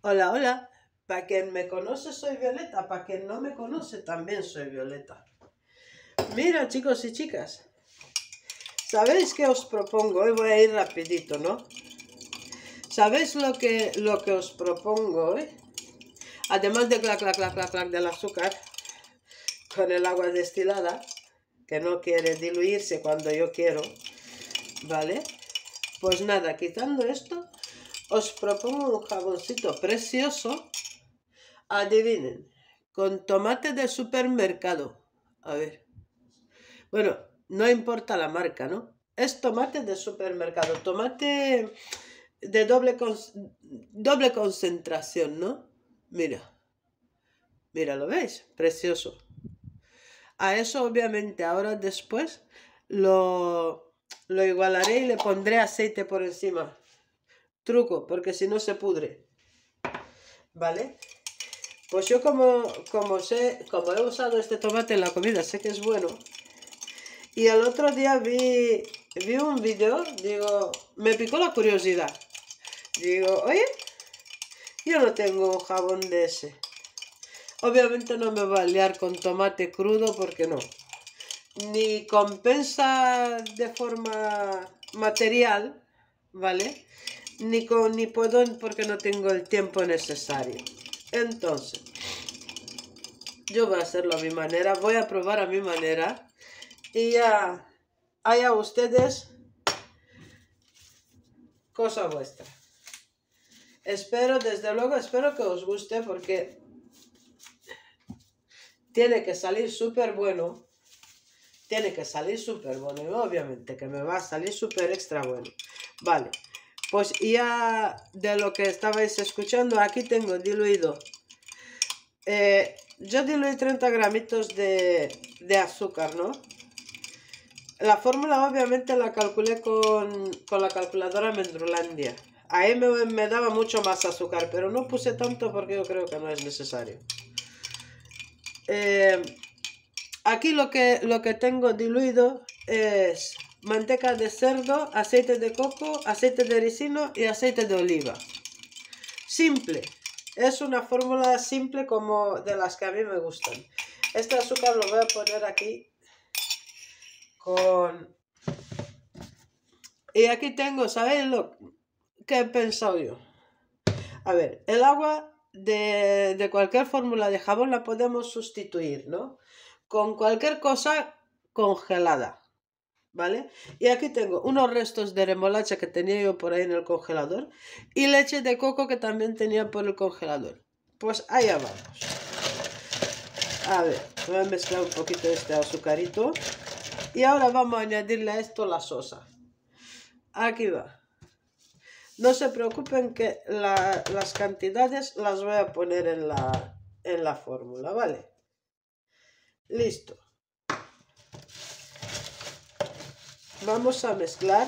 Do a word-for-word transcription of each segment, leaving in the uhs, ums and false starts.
Hola, hola. Para quien me conoce soy Violeta, para quien no me conoce también soy Violeta. Mira, chicos y chicas, ¿sabéis qué os propongo? Hoy voy a ir rapidito, ¿no? ¿Sabéis lo que, lo que os propongo hoy? Además de clac, clac, clac, clac, clac del azúcar, con el agua destilada, que no quiere diluirse cuando yo quiero, ¿vale? Pues nada, quitando esto, os propongo un jaboncito precioso. Adivinen, con tomate de supermercado. A ver. Bueno, no importa la marca, ¿no? Es tomate de supermercado, tomate de doble, con, doble concentración, ¿no? Mira, mira, ¿lo veis? Precioso. A eso obviamente ahora después lo, lo igualaré y le pondré aceite por encima. Truco, porque si no se pudre. ¿Vale? Pues yo como, como sé, como he usado este tomate en la comida, sé que es bueno. Y el otro día vi, vi un video, digo, me picó la curiosidad. Digo, oye, yo no tengo un jabón de ese. Obviamente no me va a liar con tomate crudo porque no. Ni compensa de forma material, ¿vale? Ni, con, ni puedo porque no tengo el tiempo necesario. Entonces, yo voy a hacerlo a mi manera, voy a probar a mi manera. Y ya, allá ustedes, cosa vuestra. Espero, desde luego, espero que os guste porque tiene que salir súper bueno. Tiene que salir súper bueno. Y obviamente que me va a salir súper extra bueno. Vale, pues ya de lo que estabais escuchando, aquí tengo diluido. Eh, yo diluí treinta gramitos de, de azúcar, ¿no? La fórmula obviamente la calculé con, con la calculadora Mendrulandia. Ahí me, me daba mucho más azúcar, pero no puse tanto porque yo creo que no es necesario. Eh, aquí lo que, lo que tengo diluido es manteca de cerdo, aceite de coco, aceite de ricino y aceite de oliva. Simple. Es una fórmula simple como de las que a mí me gustan. Este azúcar lo voy a poner aquí con... Y aquí tengo, ¿sabéis lo que he pensado yo? A ver, el agua de, de cualquier fórmula de jabón la podemos sustituir, ¿no? Con cualquier cosa congelada, ¿vale? Y aquí tengo unos restos de remolacha que tenía yo por ahí en el congelador y leche de coco que también tenía por el congelador. Pues allá vamos. A ver, voy a mezclar un poquito este azucarito y ahora vamos a añadirle a esto la sosa. Aquí va. No se preocupen que la, las cantidades las voy a poner en la, en la fórmula, ¿vale? Listo. Vamos a mezclar.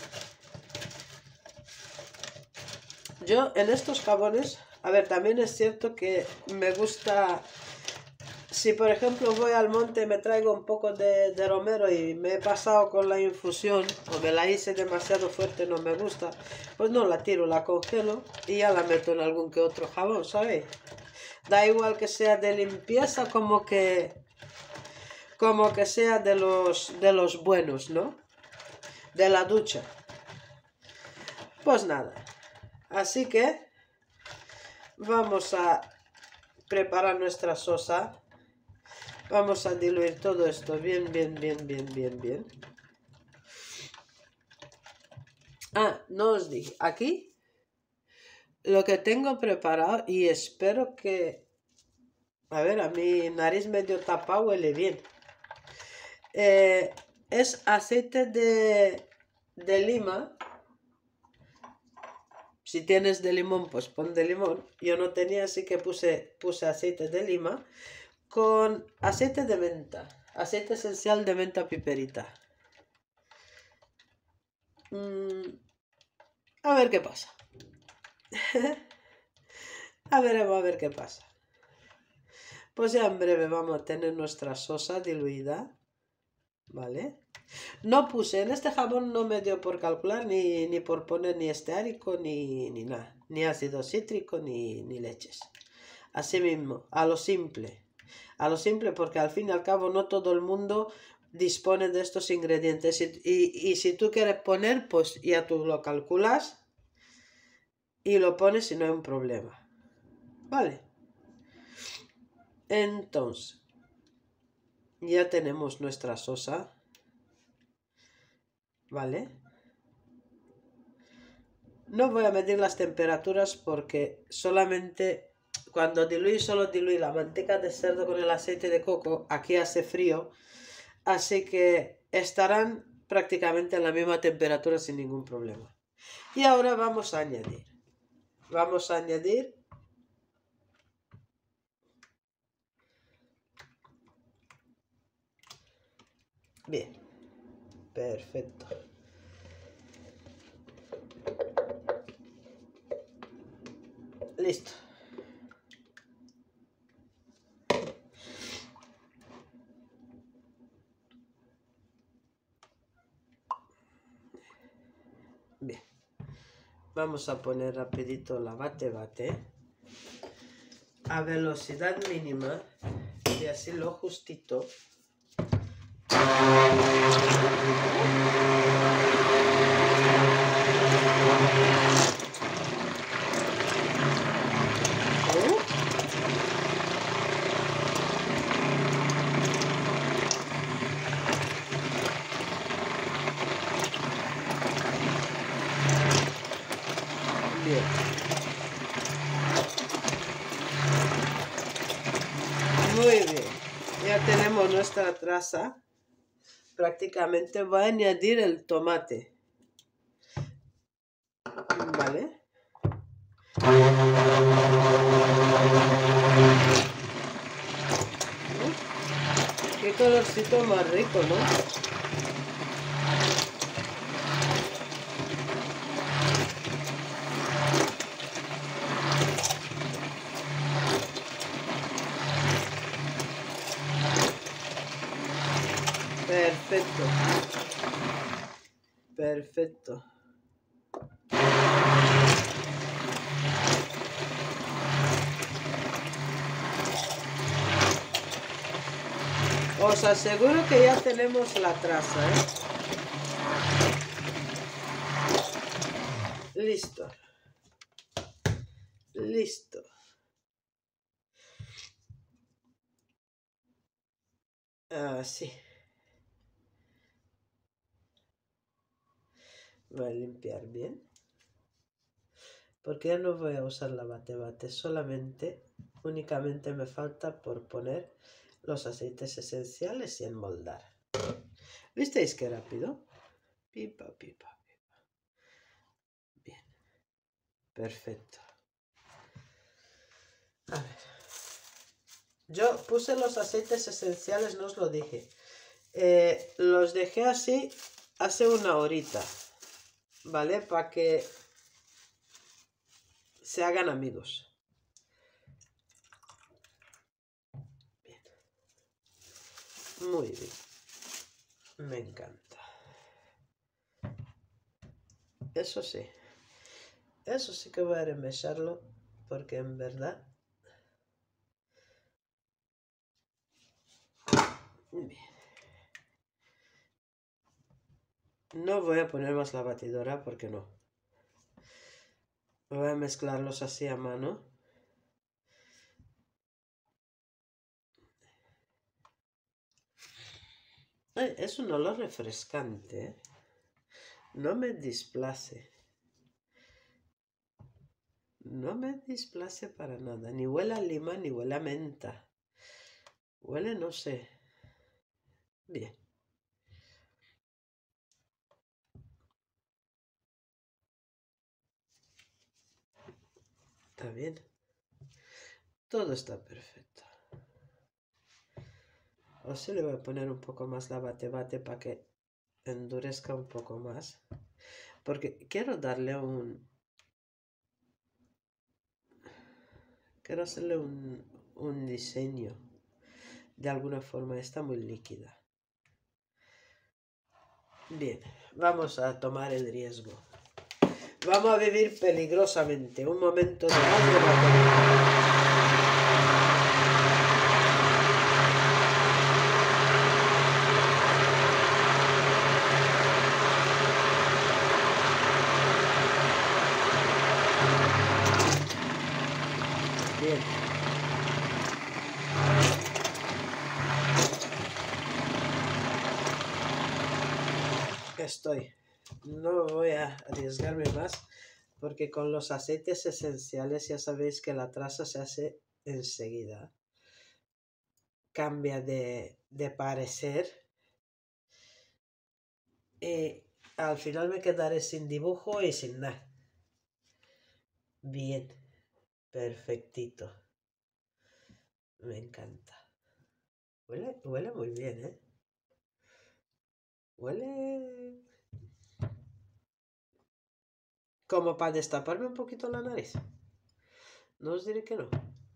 Yo en estos jabones, a ver, también es cierto que me gusta... Si por ejemplo voy al monte y me traigo un poco de, de romero y me he pasado con la infusión o me la hice demasiado fuerte, no me gusta, pues no la tiro, la congelo y ya la meto en algún que otro jabón, ¿sabéis? Da igual que sea de limpieza como que como que sea de los de los buenos, ¿no? De la ducha. Pues nada. Así que vamos a preparar nuestra sosa. Vamos a diluir todo esto bien, bien, bien, bien, bien, bien. Ah, no os dije. Aquí lo que tengo preparado y espero que... A ver, a mi nariz medio tapada huele bien. Eh, es aceite de, de lima. Si tienes de limón, pues pon de limón. Yo no tenía, así que puse, puse aceite de lima. Con aceite de menta. Aceite esencial de menta piperita. Mm, a ver qué pasa. A veremos a ver qué pasa. Pues ya en breve vamos a tener nuestra sosa diluida. ¿Vale? No puse, en este jabón no me dio por calcular ni, ni por poner ni esteárico ni, ni nada. ni ácido cítrico, ni, ni leches. Así mismo, a lo simple. A lo simple porque al fin y al cabo no todo el mundo dispone de estos ingredientes. Y, y, y si tú quieres poner, pues ya tú lo calculas y lo pones y no hay un problema. Vale. Entonces, ya tenemos nuestra sosa. Vale. No voy a medir las temperaturas porque solamente cuando diluí, solo diluí la manteca de cerdo con el aceite de coco. Aquí hace frío, así que estarán prácticamente a la misma temperatura sin ningún problema. Y ahora vamos a añadir. Vamos a añadir bien, perfecto. Listo. Bien. Vamos a poner rapidito la bate bate a velocidad mínima y así lo justito. Bien. Muy bien. Ya tenemos nuestra traza. Prácticamente voy a añadir el tomate. Vale. Qué colorcito más rico, ¿no? Perfecto. Perfecto. Os aseguro que ya tenemos la traza, ¿eh? Listo. Listo. Así. Voy a limpiar bien. Porque ya no voy a usar la bate bate. Solamente, únicamente me falta por poner los aceites esenciales y enmoldar. ¿Visteis qué rápido? Pipa, pipa, pipa. Bien. Perfecto. A ver. Yo puse los aceites esenciales, no os lo dije. Eh, los dejé así hace una horita. ¿Vale? Para que se hagan amigos. Bien. Muy bien. Me encanta. Eso sí. Eso sí que voy a remesarlo porque en verdad... Bien. No voy a poner más la batidora porque no. Voy a mezclarlos así a mano. Ay, es un olor refrescante, ¿eh? No me displace. No me displace para nada. Ni huele a lima, ni huele a menta. Huele, no sé. Bien. Está bien. Todo está perfecto. O se le voy a poner un poco más la bate bate para que endurezca un poco más. Porque quiero darle un... Quiero hacerle un, un diseño. De alguna forma está muy líquida. Bien, vamos a tomar el riesgo. Vamos a vivir peligrosamente. Un momento de más de batería. Bien. Estoy. No voy a arriesgarme más porque con los aceites esenciales ya sabéis que la traza se hace enseguida. Cambia de, de parecer y al final me quedaré sin dibujo y sin nada. Bien, perfectito. Me encanta. Huele, huele muy bien, ¿eh? Huele como para destaparme un poquito la nariz. No os diré que no.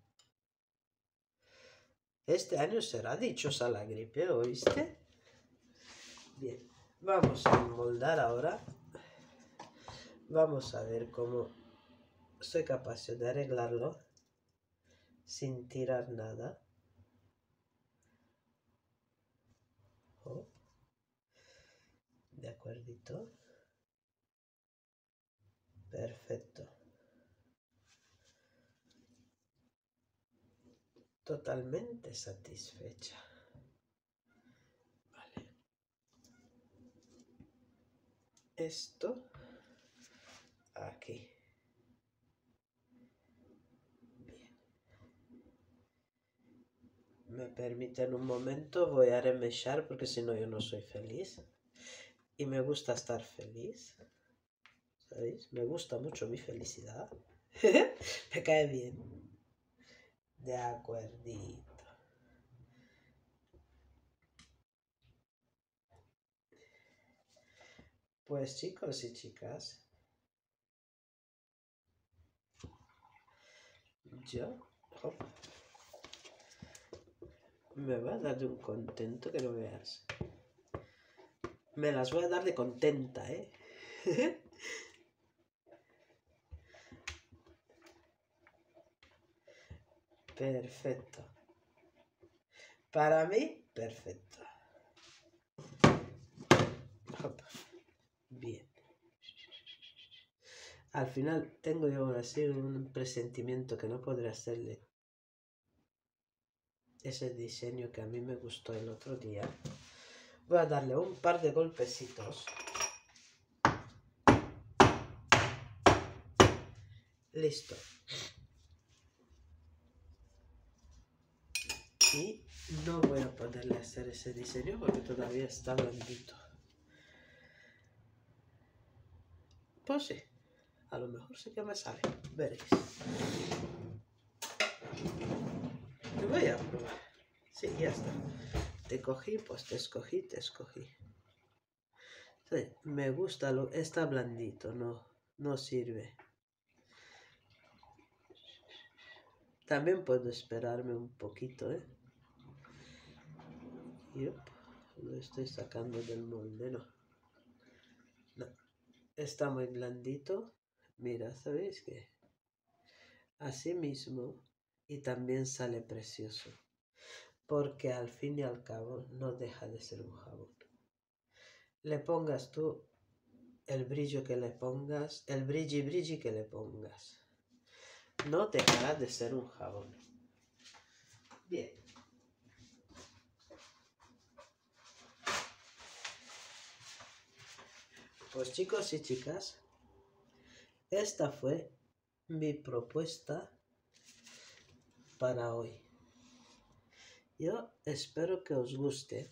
Este año será dichosa la gripe, ¿oíste? Bien, vamos a moldar ahora. Vamos a ver cómo soy capaz de arreglarlo sin tirar nada. Oh. De acuerdito. Perfecto. Totalmente satisfecha. Vale. Esto aquí. Bien. Me permiten un momento, voy a remechar porque si no yo no soy feliz. Y me gusta estar feliz. ¿Sabéis? Me gusta mucho mi felicidad. Me cae bien. De acuerdito. Pues chicos y chicas, yo hop, me va a dar de un contento que no veas. Me las voy a dar de contenta, ¿eh? Perfecto. Para mí, perfecto. Hop. Bien. Al final tengo yo ahora sí un presentimiento que no podré hacerle ese diseño que a mí me gustó el otro día. Voy a darle un par de golpecitos. Listo. Y no voy a poderle hacer ese diseño porque todavía está blandito. Pues sí, a lo mejor sí que me sale. Veréis. Te voy a probar. Sí, ya está. Te cogí, pues te escogí, te escogí. Sí, me gusta, lo, está blandito, no, no sirve. También puedo esperarme un poquito, ¿eh? Yup, lo estoy sacando del molde, no. No, está muy blandito. Mira, ¿sabéis qué? Así mismo, y también sale precioso. Porque al fin y al cabo no deja de ser un jabón. Le pongas tú el brillo que le pongas, el brilli brilli que le pongas. No dejará de ser un jabón. Bien. Pues chicos y chicas, esta fue mi propuesta para hoy. Yo espero que os guste.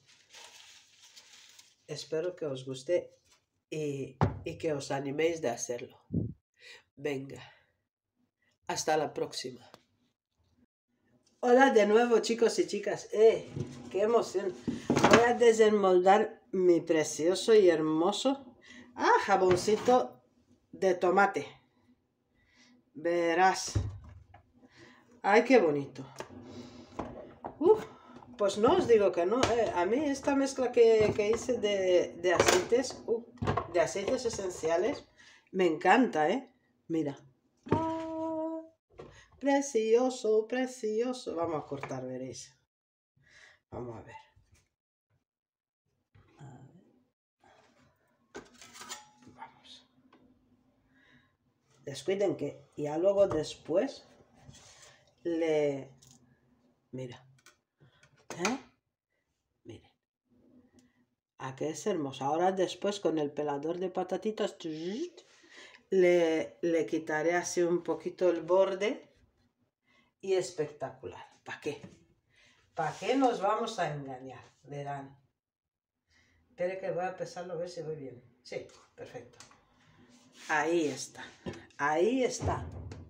Espero que os guste y, y que os animéis de hacerlo. Venga. Hasta la próxima. Hola de nuevo chicos y chicas. ¡Eh! ¡Qué emoción! Voy a desenmoldar mi precioso y hermoso ah, jaboncito de tomate. Verás. ¡Ay, qué bonito! Uf, pues no os digo que no. Eh. A mí esta mezcla que, que hice de, de aceites, uh, de aceites esenciales, Me encanta, ¿eh? Mira. Ah, precioso, precioso. Vamos a cortar, veréis. Vamos a ver. A ver. Vamos. Descuiden que ya luego después le... Mira. ¿Eh? Miren. ¿A qué es hermoso? Ahora después con el pelador de patatitas le, le quitaré así un poquito el borde y espectacular. ¿Para qué? ¿Para qué nos vamos a engañar? Verán. Espere que voy a pesarlo a ver si voy bien. Sí, perfecto. Ahí está. Ahí está.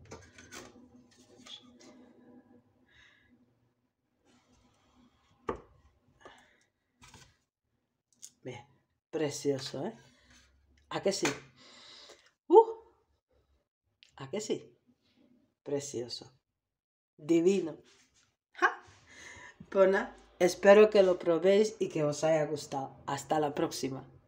Bien. Precioso, ¿eh? ¿A qué sí? ¡Uh! ¿A qué sí? Precioso. Divino. ¡Ja! Pues nada, espero que lo probéis y que os haya gustado. Hasta la próxima.